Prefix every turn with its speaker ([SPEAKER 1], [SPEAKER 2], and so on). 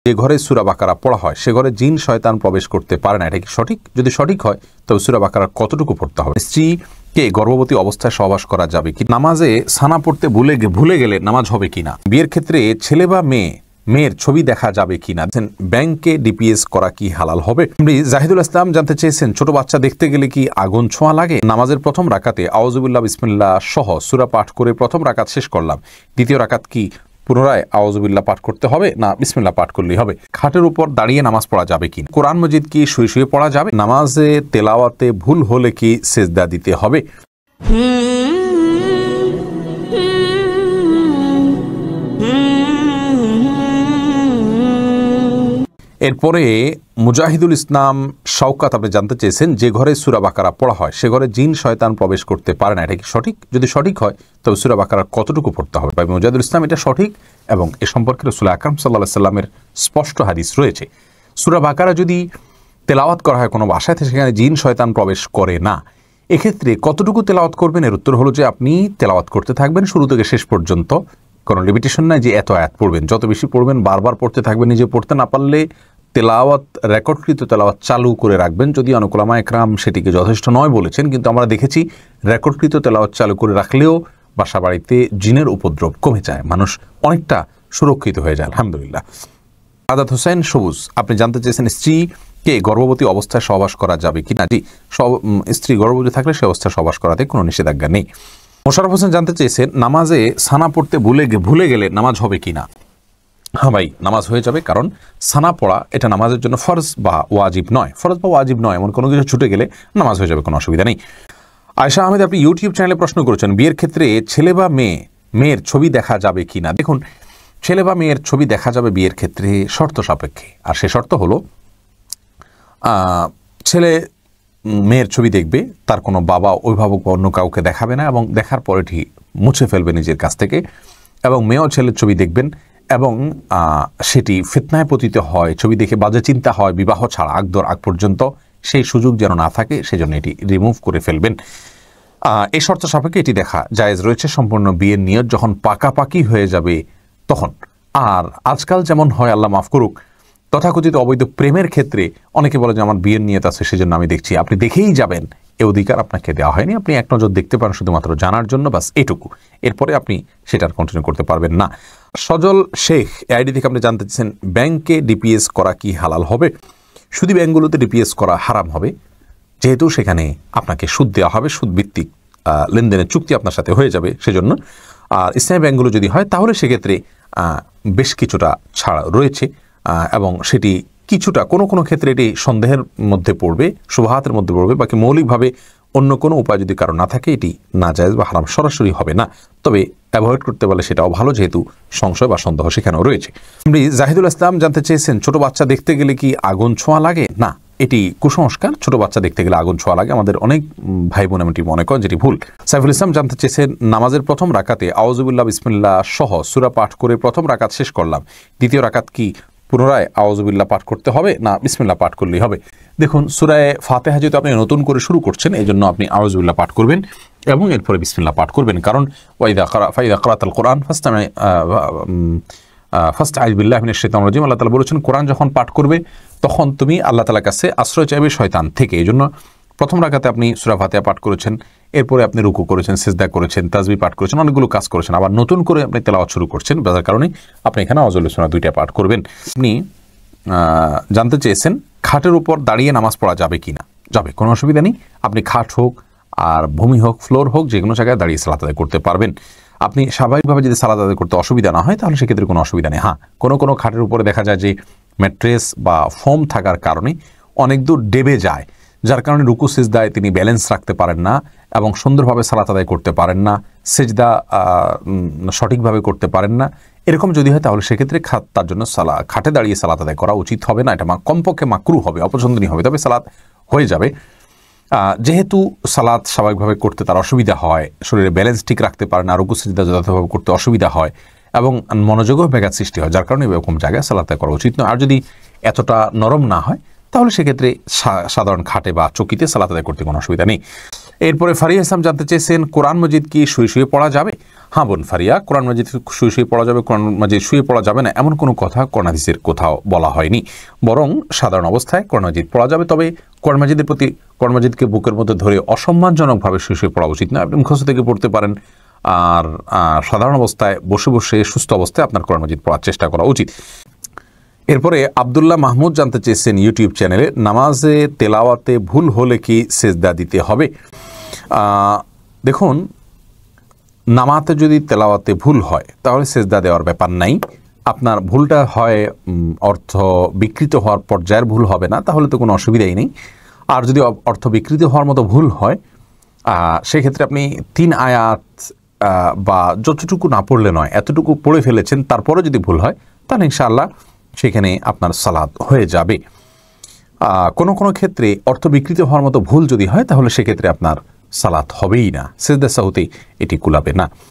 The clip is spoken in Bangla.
[SPEAKER 1] যে ঘরে সূরা বাকারা পড়া হয় সে ঘরে জিন শয়তান প্রবেশ করতে পারে না, এটা কি সঠিক? যদি সঠিক হয় তবে সূরা বাকারা কতটুকু পড়তে হবে? স্ত্রীকে গর্ভবতী অবস্থায় সহবাস করা যাবে কি? নামাজে সানা পড়তে ভুলে গেলে নামাজ হবে কিনা? বিয়ের ক্ষেত্রে ছেলে বা মেয়ের ছবি দেখা যাবে কিনা? ব্যাংকে ডিপিএস করা কি হালাল হবে? জাহিদুল ইসলাম জানতে চেয়েছেন, ছোট বাচ্চা দেখতে গেলে কি আগুন ছোঁয়া লাগে? নামাজের প্রথম রাকাতে আউযুবিল্লাহ বিসমিল্লাহ সহ সূরা পাঠ করে প্রথম রাকাত শেষ করলাম, দ্বিতীয় রাকাত কি পুনরায় আউযুবিল্লাহ পাঠ করতে হবে না বিসমিল্লাহ পাঠ করলেই হবে? খাটের উপর দাঁড়িয়ে নামাজ পড়া যাবে কি? কোরআন মজিদ কি শুয়ে শুয়ে পড়া যাবে? নামাজে তেলাওয়াতে ভুল হলে কি সেজদা দিতে হবে? এরপরে মুজাহিদুল ইসলাম শওকাত আপনি জানতে চেয়েছেন, যে ঘরে সূরা বাকারা পড়া হয় সে ঘরে জিন শয়তান প্রবেশ করতে পারে না, এটা কি সঠিক? যদি সঠিক হয় তবে সূরা বাকারা কতটুকু পড়তে হবে? ভাই মুজাহিদুল ইসলাম, এটা সঠিক এবং এ সম্পর্কে রাসূল আকরাম সাল্লাল্লাহু আলাইহি সাল্লামের স্পষ্ট হাদিস রয়েছে। সূরা বাকারা যদি তেলাওয়াত করা হয় কোনো ভাষায়, সেখানে জিন শয়তান প্রবেশ করে না। এক্ষেত্রে কতটুকু তেলাওয়াত করবেন? এর উত্তর হলো যে আপনি তেলাওয়াত করতে থাকবেন শুরু থেকে শেষ পর্যন্ত, কোনো লিমিটেশন নাই যে এত আয়াত পড়বেন। যত বেশি পড়বেন বারবার পড়তে থাকবেন, নিজে পড়তে না পারলে তেলাওয়াত রেকর্ডকৃত তেলাওয়াত চালু করে রাখবেন। যদি অনেক উলামা একরাম সেটিকে যথেষ্ট নয় বলেছেন, কিন্তু আমরা দেখেছি রেকর্ডকৃত তেলাওয়াত চালু করে রাখলেও বাসা বাড়িতে জিনের উপদ্রব কমে যায়, মানুষ অনেকটা সুরক্ষিত হয়ে যায় আলহামদুলিল্লাহ। আদাত হোসেন সবুজ আপনি জানতে চেয়েছেন, স্ত্রীকে গর্ভবতী অবস্থায় সহবাস করা যাবে কি না? জি, স্ত্রী গর্ভবতী থাকলে সে অবস্থায় সহবাস করাতে কোনো নিষেধাজ্ঞা নেই। মোশাররফ হোসেন জানতে চেয়েছেন, নামাজে সানা পড়তে ভুলে গেলে নামাজ হবে কিনা? হ্যাঁ ভাই, নামাজ হয়ে যাবে, কারণ সানা পড়া এটা নামাজের জন্য ফরজ বা ওয়াজিব নয়। ফরজ বা ওয়াজিব নয় এমন কোনো কিছু ছুটে গেলে নামাজ হয়ে যাবে, কোনো অসুবিধা নেই। আয়েশা আহমেদ আপনি ইউটিউব চ্যানেলে প্রশ্ন করেছেন, বিয়ের ক্ষেত্রে ছেলে বা মেয়ের ছবি দেখা যাবে কিনা? দেখুন, ছেলে বা মেয়ের ছবি দেখা যাবে বিয়ের ক্ষেত্রে শর্ত সাপেক্ষে, আর সে শর্ত হলো ছেলে মেয়ের ছবি দেখবে, তার কোনো বাবা অভিভাবক বা অন্য কাউকে দেখাবে না এবং দেখার পরেটি মুছে ফেলবে নিজের কাছ থেকে, এবং মেয়েও ছেলের ছবি দেখবেন এবং সেটি ফিতনায় পতিত হয়, ছবি দেখে বাজে চিন্তা হয় বিবাহ ছাড়া আগ পর্যন্ত, সেই সুযোগ যেন না থাকে সেজন্য এটি রিমুভ করে ফেলবেন। এই শর্ত সাপেক্ষে এটি দেখা জায়েজ রয়েছে সম্পূর্ণ বিয়ের নিয়ত যখন পাকাপাকি হয়ে যাবে তখন। আর আজকাল যেমন হয়, আল্লাহ মাফ করুক, তথাকথিত অবৈধ প্রেমের ক্ষেত্রে অনেকে বলে যে আমার বিয়ের নিয়ত আছে সেজন্য আমি দেখছি, আপনি দেখেই যাবেন, এ অধিকার আপনাকে দেওয়া হয়নি। আপনি এক নজর দেখতে পারেন শুধুমাত্র জানার জন্য, বাস এটুকু, এরপরে আপনি সেটার কন্টিনিউ করতে পারবেন না। সজল শেখ আইডি থেকে আপনি জানতে চাচ্ছেন, ব্যাংকে ডিপিএস করা কি হালাল হবে? শুধু ব্যাংকগুলোতে ডিপিএস করা হারাম হবে, যেহেতু সেখানে আপনাকে সুদ দেওয়া হবে, সুদ ভিত্তিক লেনদেনের চুক্তি আপনার সাথে হয়ে যাবে সেজন্য। আর ইসলামী ব্যাংকগুলো যদি হয় তাহলে সেক্ষেত্রে বেশ কিছুটা ছাড় রয়েছে এবং সেটি কিছুটা কোনো ক্ষেত্রে এটি সন্দেহের মধ্যে পড়বে, শুবহাতের মধ্যে পড়বে, বাকি মৌলিকভাবে অন্য কোনো উপায় যদি কারো না থাকে এটি নাজায়েজ বা হারাম সরাসরি হবে না, তবে অ্যাভয়েড করতে পারলে সেটাও ভালো, যেহেতু সংশয় বা সন্দেহ সেখানেও রয়েছে। জাহিদুল ইসলাম জানতে চেয়েছেন, ছোট বাচ্চা দেখতে গেলে কি আগুন ছোঁয়া লাগে? না, এটি কুসংস্কার, ছোট বাচ্চা দেখতে গেলে আগুন ছোঁয়া লাগে, আমাদের অনেক ভাই বোন এমনটি মনে করেন, যেটি ভুল। সাইফুল ইসলাম জানতে চেয়েছেন, নামাজের প্রথম রাকাতে আউযুবিল্লাহ বিসমিল্লাহ সহ সূরা পাঠ করে প্রথম রাকাত শেষ করলাম, দ্বিতীয় রাকাত কি পুনরায় আউযুবিল্লাহ পাঠ করতে হবে না বিসমিল্লাহ পাঠ করলেই হবে? দেখুন, সূরা ফাতিহা যেহেতু আপনি নতুন করে শুরু করছেন, এই জন্য আপনি আউযুবিল্লাহ পাঠ করবেন এবং এরপরে বিসমিল্লাহ পাঠ করবেন, কারণ ফাইদা ক্রাতাল কোরআন ফাস্তাইয বিল্লাহি মিনাশ শাইতানির রাজিম, আল্লাহ তাআলা বলেছেন কোরআন যখন পাঠ করবে তখন তুমি আল্লাহ তাআলার কাছে আশ্রয় চাইবে শয়তান থেকে। এই জন্য প্রথম রাকাতে আপনি সূরা ফাতিহা পাঠ করেছেন, এরপরে আপনি রুকু করেছেন, সিজদা করেছেন, তাসবিহ পাঠ করেছেন, অনেকগুলো কাজ করেছেন, আবার নতুন করে আপনি তেলাওয়াত শুরু করছেন, যার কারণে আপনি এখানে আউযুবিল্লাহ সূরা দুইটা পাঠ করবেন। আপনি জানতে চেয়েছেন, খাটের উপর দাঁড়িয়ে নামাজ পড়া যাবে কিনা? যাবে, কোনো অসুবিধা নেই। আপনি খাট হোক আর ভূমি হোক, ফ্লোর হোক, যে কোনো জায়গায় দাঁড়িয়ে সালাত আদায় করতে পারবেন। আপনি স্বাভাবিকভাবে যদি সালাত আদায় করতে অসুবিধা না হয় তাহলে সেক্ষেত্রে কোনো অসুবিধা নেই। হ্যাঁ, কোনো খাটের উপরে দেখা যায় যে ম্যাট্রেস বা ফোম থাকার কারণে অনেক দূর ডেবে যায়, যার কারণে রুকু সিজদায় তিনি ব্যালেন্স রাখতে পারেন না এবং সুন্দরভাবে সালাত আদায় করতে পারেন না, সিজদা সঠিকভাবে করতে পারেন না। এরকম যদি হয় তাহলে সেক্ষেত্রে তার জন্য খাটে দাঁড়িয়ে সালাত আদায় করা উচিত হবে না, এটা কমপক্ষে মাকরুহ হবে, অপছন্দনীয় হবে, তবে সালাত হয়ে যাবে। যেহেতু সালাত স্বাভাবিকভাবে করতে তার অসুবিধা হয়, শরীরে ব্যালেন্স ঠিক রাখতে পারে না, রুকু সিজদা যথাযথভাবে করতে অসুবিধা হয় এবং মনোযোগও ব্যাঘাত সৃষ্টি হয়, যার কারণে এরকম জায়গায় সালাত আদায় করা উচিত নয়। আর যদি এতটা নরম না হয় তাহলে সেক্ষেত্রে সাধারণ খাটে বা চকিতে সালাত আদায় করতে কোনো অসুবিধা নেই। এরপরে ফারিয়া ইসলাম জানতে চেয়েছেন কোরআন মজিদ কি শুয়ে শুয়ে পড়া যাবে? হ্যাঁ বোন ফারিয়া, কোরআন মজিদ শুয়ে শুয়ে পড়া যাবে, কোরআন মজিদ শুয়ে পড়া যাবে না এমন কোনো কথা কোরআন হাদিসের কোথাও বলা হয়নি। বরং সাধারণ অবস্থায় কোরআন মজিদ পড়া যাবে, তবে কোরআন মজিদের প্রতি কোরআন মজিদকে বুকের মধ্যে ধরে অসম্মানজনকভাবে শুয়ে শুয়ে পড়া উচিত না। আপনি মুখস্থ থেকে পড়তে পারেন, আর সাধারণ অবস্থায় বসে বসে সুস্থ অবস্থায় আপনার কোরআন মজিদ পড়ার চেষ্টা করা উচিত। এরপরে আব্দুল্লাহ মাহমুদ জানতে চেয়েছেন ইউটিউব চ্যানেলে, নামাজে তেলাওয়াতে ভুল হলে কি সেজদা দিতে হবে? দেখুন, নামাতে যদি তেলাওয়াতে ভুল হয় তাহলে সেজদা দেওয়ার ব্যাপার নাই। আপনার ভুলটা হয় অর্থ বিকৃত হওয়ার পর্যায়ের ভুল হবে না, তাহলে তো কোনো অসুবিধাই নেই। আর যদি অর্থ বিকৃত হওয়ার মতো ভুল হয়, সেক্ষেত্রে আপনি 3 আয়াত বা যতটুকু না পড়লে নয় এতটুকু পড়ে ফেলেছেন, তারপরে যদি ভুল হয় তাহলে ইনশাআল্লাহ সেখানে আপনার সালাত হয়ে যাবে। কোনো কোনো ক্ষেত্রে অর্থ বিকৃত হওয়ার মতো ভুল যদি হয় তাহলে সেক্ষেত্রে আপনার সালাত হবেই না, সেজদা সাহুতে এটি কুলাবে না।